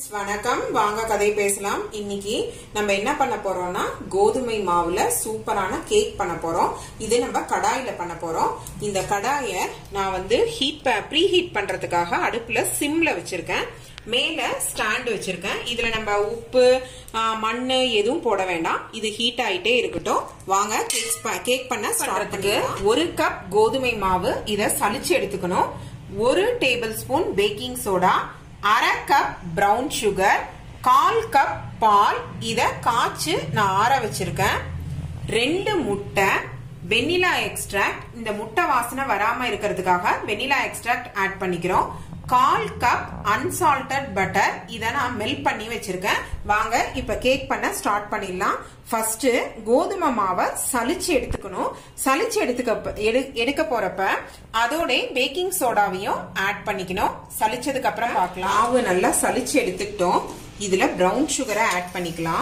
வணக்கம், வாங்க கதை பேசலாம். இன்னைக்கு நம்ம என்ன பண்ண போறோம்னா கோதுமை மாவுல சூப்பரான கேக் பண்ண போறோம். இது நம்ம கடாயில பண்ண போறோம். இந்த கடாயை நான் ப்ரீ ஹீட் பண்றதுக்காக அடுப்புல சிம்ல வச்சிருக்கேன். மேல ஸ்டாண்ட் வச்சிருக்கேன். இதுல நம்ம உப்பு மண்ணு எதுவும் போட வேண்டாம். இது ஹீட் ஆயிட்டே இருக்கட்டும். வாங்க கேக் பண்ண ஸ்டார்ட் பண்ணுங்க. 1 கப் கோதுமை மாவு, இத சலிச்சு எடுத்துக்கணும். 1 tablespoon baking soda, 1/2 cup brown sugar, 1/4 cup பால், இத காய்ச்சி நான் ஆற வச்சிருக்கேன். 2 முட்டை, வெனிலா எக்ஸ்ட்ராக்ட், இந்த முட்டை வாசனை வராம இருக்கிறதுக்காக வெனிலா எக்ஸ்ட்ராக்ட் ஆட் பண்ணிக்கிறோம். 1/4 கப் அன்சால்டட் பட்டர், இத நான் மெல்ட் பண்ணி வச்சிருக்கேன். வாங்க இப்ப கேக் பண்ண ஸ்டார்ட் பண்ணிடலாம். ஃபர்ஸ்ட் கோதுமை மாவை சலிச்சு எடுத்துக்கணும். சலிச்சு எடுக்க போறப்ப அதோட பேக்கிங் சோடாவையும் ஆட் பண்ணிக்கணும். சலிச்சதுக்கு அப்புறம் பார்க்கலாம். மாவு நல்லா சலிச்சு எடுத்துக்கிட்டோம். இதுல பிரவுன் சுகரை ஆட் பண்ணிக்கலாம்.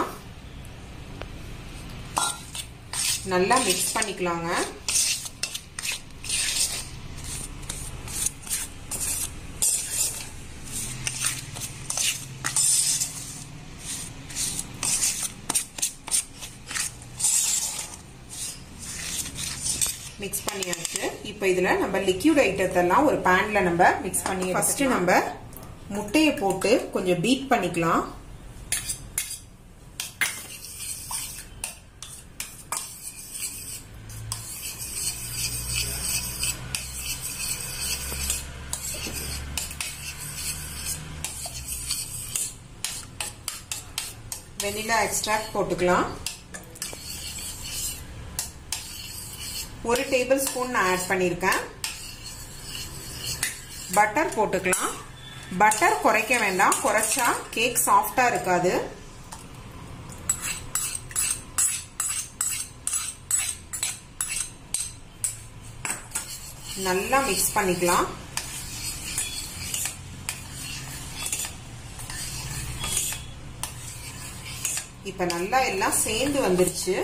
நல்லா மிக்ஸ் பண்ணிக்கலாங்க. மிக்ஸ் பண்ணியாச்சு. இப்ப இதுல நம்ம லிக்விட் ஐட்டத்தெல்லாம் ஒரு பேன்ல நம்ம மிக்ஸ் பண்ணி ஃபர்ஸ்ட் நம்ம முட்டையை போட்டு கொஞ்சம் பீட் பண்ணிக்கலாம். வெனிலா எக்ஸ்ட்ராக்ட் போட்டுக்கலாம். 1 டேபிள் ஸ்பூன் நான் ஆட் பண்ணிருக்கேன். பட்டர் போட்டுக்கலாம். பட்டர் குறைக்க வேண்டாம், குறைச்சா கேக் சாஃப்டா இருக்காது. நல்லா மிக்ஸ் பண்ணிக்கலாம். இப்ப நல்லா எல்லாம் சேர்ந்து வந்துருச்சு.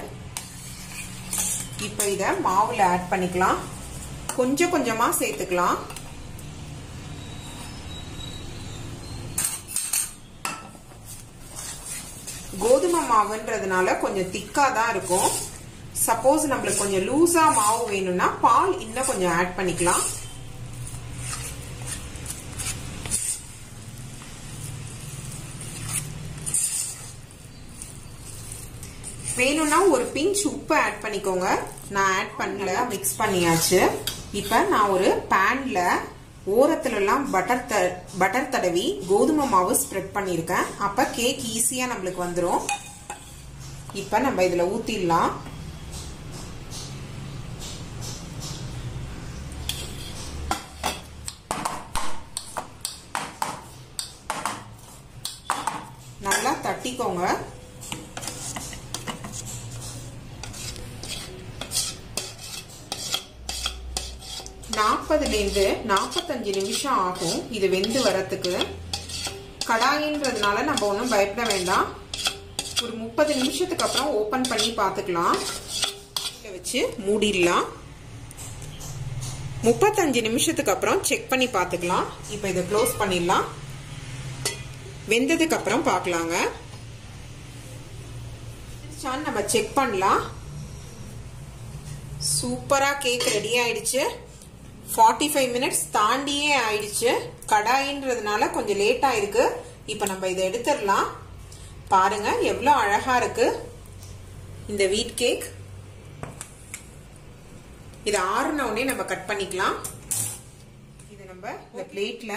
இப்ப இத மாவுல ஆட் பண்ணிக்கலாம். கொஞ்சம் கொஞ்சமா சேர்த்துக்கலாம். கோதுமை மாவுன்றதுனால கொஞ்சம் திக்கா தான் இருக்கும். சப்போஸ் நம்மளுக்கு கொஞ்சம் லூசா மாவு வேணும்னா பால் இன்னும் கொஞ்சம் ஆட் பண்ணிக்கலாம். வேணும்னா ஒரு பிஞ்ச் உப்பு ஆட் பண்ணிக்கோங்க. நான் ஆட் பண்ணல, மிக்ஸ் பண்ணியாச்சு. இப்ப நான் ஒரு பேன்ல ஓரத்துல எல்லாம் பட்டர் தடவி கோதுமை மாவு ஸ்ப்ரெட் பண்ணிருக்கேன். அப்ப கேக் ஈஸியா நம்மளுக்கு வந்துரும். இப்ப நம்ம இதுல ஊத்திடலாம். நல்லா தட்டிக்கோங்க. 40 to 45 நிமிஷம் ஆகும் இது வெந்து வரத்துக்கு. கடாயின்றதுனால நம்ம ஒன்றும் பயப்பட வேண்டாம். ஒரு 30 நிமிஷத்துக்கு அப்புறம் ஓபன் பண்ணி பார்த்துக்கலாம். வச்சு மூடிடலாம். 35 நிமிஷத்துக்கு அப்புறம் செக் பண்ணி பார்த்துக்கலாம். இப்போ இதை க்ளோஸ் பண்ணிடலாம். வெந்ததுக்கு அப்புறம் பார்க்கலாங்க. நம்ம செக் பண்ணலாம். சூப்பரா கேக் ரெடி ஆயிடுச்சு. 45 மினிட்ஸ் தாண்டியே ஆயிடுச்சு. கடாயின்றதுனால கொஞ்சம் லேட் ஆயிருக்கு. இப்ப நம்ம இதை எடுத்துடலாம். பாருங்க எவ்வளவு அழகா இருக்கு இந்த வீட் கேக். இது ஆறுன உடனே நம்ம கட் பண்ணிக்கலாம். இது நம்ம இந்த பிளேட்ல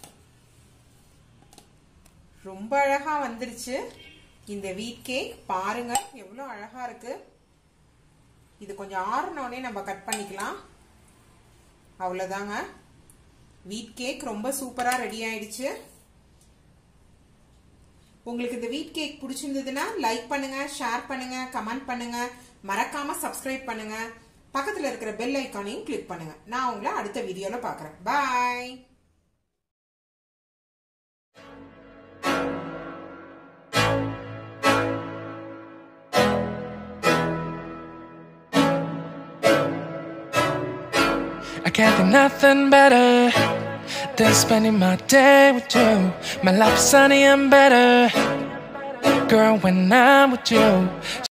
ரொம்ப அழகா வந்துருச்சு இந்த வீட் கேக். பாருங்க எவ்வளவு அழகா இருக்கு. இது கொஞ்சம் ஆறுன உடனே நம்ம கட் பண்ணிக்கலாம். அவ்வளவுதாங்க, வீட் கேக் ரொம்ப சூப்பரா ரெடி ஆயிடுச்சு. உங்களுக்கு இந்த வீட் கேக் பிடிச்சிருந்ததுன்னா லைக் பண்ணுங்க, ஷேர் பண்ணுங்க, கமெண்ட் பண்ணுங்க, மறக்காம சப்ஸ்கிரைப் பண்ணுங்க. பக்கத்துல இருக்கிற பெல் ஐகானையும் கிளிக் பண்ணுங்க. நான் உங்களை அடுத்த வீடியோல பாக்குறேன். பாய். I can't think nothing better than spending my day with you. My life's sunny and better, girl, when I'm with you.